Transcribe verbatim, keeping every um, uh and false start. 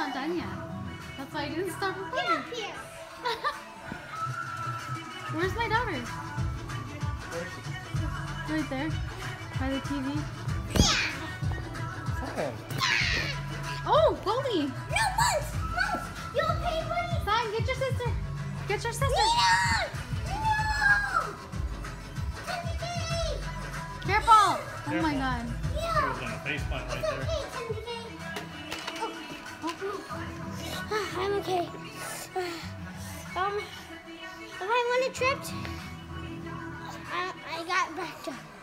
not done yet. That's why I didn't stop recording. Get up here. Where's my daughter? Right there. By the T V. Fine. Oh, Goldie! No, Mums! Mums! You okay, buddy? Son, get your sister. Get your sister. Nina! No! Tendy Careful! Oh my Careful. god. She Yeah. was gonna face plant right It's there. okay, Tendy Oh, oh. Ah, I'm okay. Um, if I want it tripped, I, I got backed up.